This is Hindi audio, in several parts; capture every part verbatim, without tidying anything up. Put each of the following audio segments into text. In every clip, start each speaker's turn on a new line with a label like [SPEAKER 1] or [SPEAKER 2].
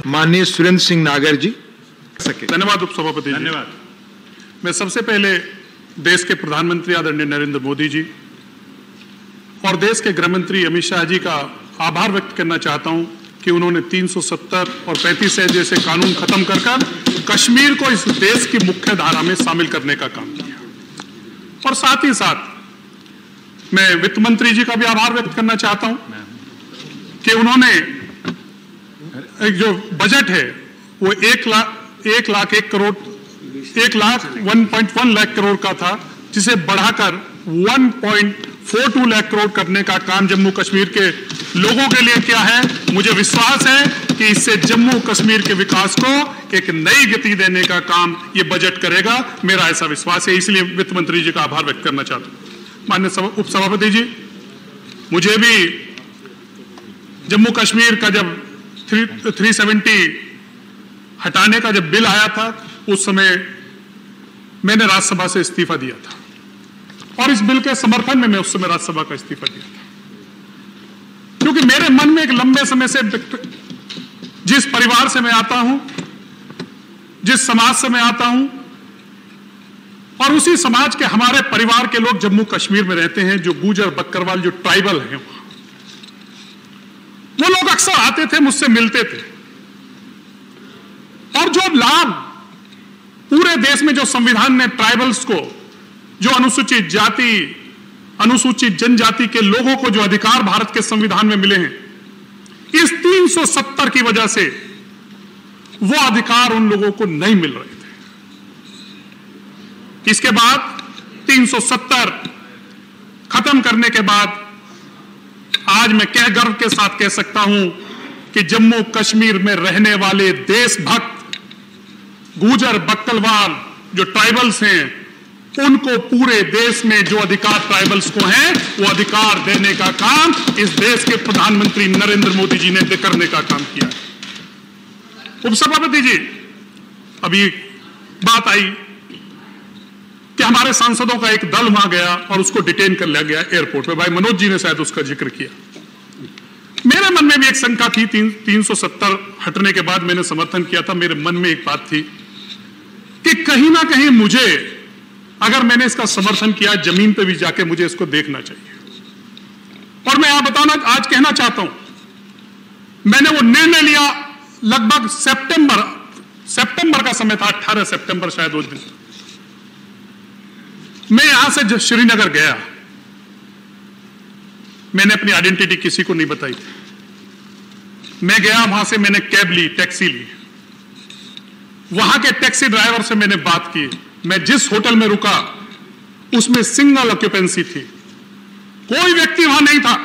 [SPEAKER 1] माननीय सुरेंद्र सिंह नागर जी।
[SPEAKER 2] धन्यवाद उपसभापति जी।
[SPEAKER 3] धन्यवाद।
[SPEAKER 2] मैं सबसे पहले देश के प्रधानमंत्री आदरणीय नरेंद्र मोदी जी और देश के गृह मंत्री अमित शाह जी का आभार व्यक्त करना चाहता हूं कि उन्होंने तीन सौ सत्तर और पैंतीस ए जैसे कानून खत्म कर कर कश्मीर को इस देश की मुख्य धारा में शामिल करने का काम किया। और साथ ही साथ मैं वित्त मंत्री जी का भी आभार व्यक्त करना चाहता हूं कि उन्होंने एक जो बजट है वो एक लाख एक लाख एक करोड़ एक lakh one point one lakh crore का था, जिसे बढ़ाकर one point four two lakh crore करने का काम जम्मू कश्मीर के लोगों के लिए किया है। मुझे विश्वास है कि इससे जम्मू कश्मीर के विकास को एक नई गति देने का काम ये बजट करेगा, मेरा ऐसा विश्वास है। इसलिए वित्त मंत्री जी का आभार व्यक्त करना चाहता हूं। माननीय उपसभापति जी, मुझे भी जम्मू कश्मीर का जब थ्री सेवेंटी हटाने का जब बिल आया था उस समय मैंने राज्यसभा से इस्तीफा दिया था और इस बिल के समर्थन में मैं उस समय राज्यसभा का इस्तीफा दिया था, क्योंकि मेरे मन में एक लंबे समय से जिस परिवार से मैं आता हूं, जिस समाज से मैं आता हूं और उसी समाज के हमारे परिवार के लोग जम्मू कश्मीर में रहते हैं, जो गुजर बकरवाल जो ट्राइबल हैं, वो लोग अक्सर आते थे, मुझसे मिलते थे और जो लाभ पूरे देश में जो संविधान ने ट्राइबल्स को, जो अनुसूचित जाति अनुसूचित जनजाति के लोगों को जो अधिकार भारत के संविधान में मिले हैं, इस तीन सौ सत्तर की वजह से वो अधिकार उन लोगों को नहीं मिल रहे थे। इसके बाद तीन सौ सत्तर खत्म करने के बाद आज मैं कह गर्व के साथ कह सकता हूं कि जम्मू कश्मीर में रहने वाले देशभक्त गुजर बक्कलवाल जो ट्राइबल्स हैं, उनको पूरे देश में जो अधिकार ट्राइबल्स को हैं, वो अधिकार देने का काम इस देश के प्रधानमंत्री नरेंद्र मोदी जी ने करने का काम किया। उपसभापति जी, अभी बात आई कि हमारे सांसदों का एक दल वहां गया और उसको डिटेन कर लिया गया एयरपोर्ट पे। भाई मनोज जी ने शायद उसका जिक्र किया। मेरे मन में भी एक शंका थी, तीन, तीन सौ सत्तर हटने के बाद मैंने समर्थन किया था। मेरे मन में एक बात थी कि कहीं ना कहीं मुझे, अगर मैंने इसका समर्थन किया, जमीन पे भी जाके मुझे इसको देखना चाहिए। और मैं यहां बताना आज कहना चाहता हूं, मैंने वो निर्णय लिया लगभग सितंबर सितंबर का समय था, अठारह सितंबर शायद उस दिन। मैं यहां से जब श्रीनगर गया, मैंने अपनी आइडेंटिटी किसी को नहीं बताई थी। मैं गया वहां से, मैंने कैब ली, टैक्सी ली, वहां के टैक्सी ड्राइवर से मैंने बात की। मैं जिस होटल में रुका उसमें सिंगल ऑक्यूपेंसी थी, कोई व्यक्ति वहां नहीं था।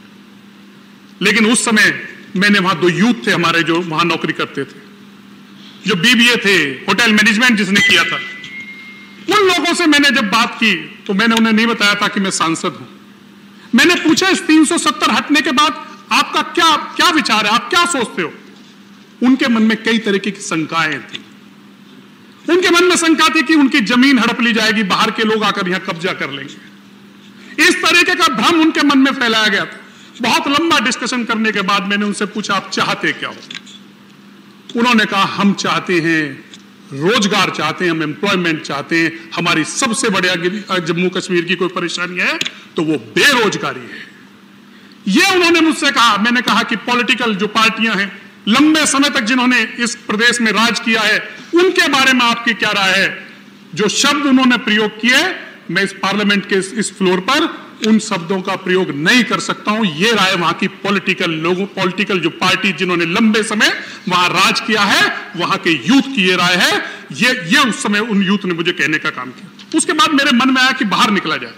[SPEAKER 2] लेकिन उस समय मैंने वहां दो यूथ थे हमारे जो वहां नौकरी करते थे, जो बीबीए थे, होटल मैनेजमेंट जिसने किया था। उन लोगों से मैंने जब बात की तो मैंने उन्हें नहीं बताया था कि मैं सांसद हूं। मैंने पूछा इस तीन सौ सत्तर हटने के बाद आपका क्या क्या विचार है, आप क्या सोचते हो? उनके मन में कई तरीके की शंकाएं थी। उनके मन में शंका थी कि उनकी जमीन हड़प ली जाएगी, बाहर के लोग आकर यहां कब्जा कर लेंगे। इस तरीके का भ्रम उनके मन में फैलाया गया था। बहुत लंबा डिस्कशन करने के बाद मैंने उनसे पूछा, आप चाहते क्या हो? उन्होंने कहा, हम चाहते हैं रोजगार, चाहते हैं हम एम्प्लॉयमेंट चाहते हैं। हमारी सबसे बड़ी जम्मू कश्मीर की कोई परेशानी है तो वो बेरोजगारी है। ये उन्होंने मुझसे कहा। मैंने कहा कि पॉलिटिकल जो पार्टियां हैं, लंबे समय तक जिन्होंने इस प्रदेश में राज किया है, उनके बारे में आपकी क्या राय है? जो शब्द उन्होंने प्रयोग किए, मैं इस पार्लियामेंट के इस फ्लोर पर उन शब्दों का प्रयोग नहीं कर सकता हूं। ये राय वहां की पॉलिटिकल लोगों, पॉलिटिकल जो पार्टी जिन्होंने लंबे समय वहां राज किया है, वहां के यूथ की ये राय है। ये ये उस समय उन यूथ ने मुझे कहने का काम किया। उसके बाद मेरे मन में आया कि बाहर निकला जाए।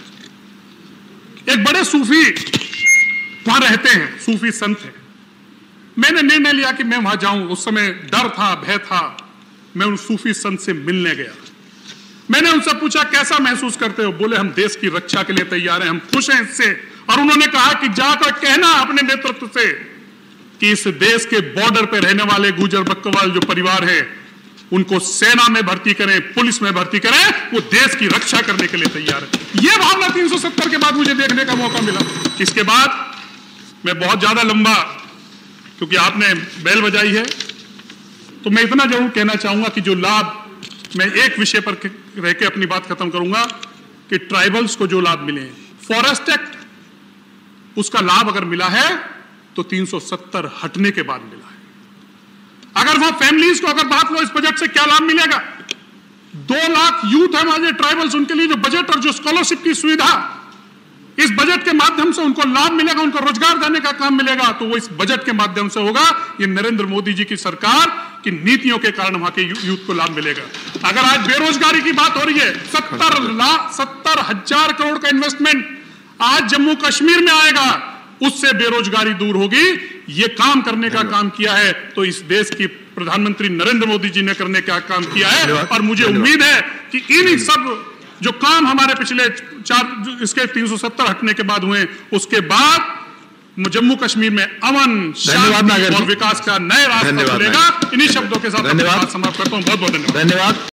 [SPEAKER 2] एक बड़े सूफी वहां रहते हैं, सूफी संत हैं। मैंने निर्णय लिया कि मैं वहां जाऊं। उस समय डर था, भय था। मैं उन सूफी संत से मिलने गया। मैंने उनसे पूछा, कैसा महसूस करते हो? बोले, हम देश की रक्षा के लिए तैयार हैं, हम खुश हैं इससे। और उन्होंने कहा कि जाकर कहना अपने नेतृत्व से कि इस देश के बॉर्डर पे रहने वाले गुजर बक्करवाल जो परिवार है, उनको सेना में भर्ती करें, पुलिस में भर्ती करें, वो देश की रक्षा करने के लिए तैयार है। यह भावना तीन सौ सत्तर के बाद मुझे देखने का मौका मिला। इसके बाद मैं बहुत ज्यादा लंबा, क्योंकि आपने बेल बजाई है, तो मैं इतना जरूर कहना चाहूंगा कि जो लाभ, मैं एक विषय पर रह के अपनी बात खत्म करूंगा कि ट्राइबल्स को जो लाभ मिले, फॉरेस्ट एक्ट, उसका लाभ अगर मिला है तो तीन सौ सत्तर हटने के बाद मिला है। अगर वहां फैमिलीज को अगर बात लो इस बजट से क्या लाभ मिलेगा, दो लाख यूथ है हमारे ट्राइबल्स, उनके लिए जो बजट और जो स्कॉलरशिप की सुविधा इस बजट के माध्यम से उनको लाभ मिलेगा, उनको रोजगार देने का काम मिलेगा, तो वो इस बजट के माध्यम से होगा। ये नरेंद्र मोदी जी की सरकार की नीतियों के कारण वहां के यूथ को लाभ मिलेगा। अगर आज बेरोजगारी की बात हो रही है, सत्तर लाख सत्तर हजार करोड़ का इन्वेस्टमेंट आज जम्मू कश्मीर में आएगा, उससे बेरोजगारी दूर होगी। ये काम करने का काम किया है तो इस देश की प्रधानमंत्री नरेंद्र मोदी जी ने करने का काम किया है। और मुझे उम्मीद है कि इन सब जो काम हमारे पिछले चार इसके तीन सौ सत्तर हटने के बाद हुए, उसके बाद जम्मू कश्मीर में अमन, शांति और विकास का नया रास्ता खुलेगा। इन्हीं शब्दों के साथ समाप्त करता हूं। बहुत बहुत धन्यवाद।
[SPEAKER 1] धन्यवाद।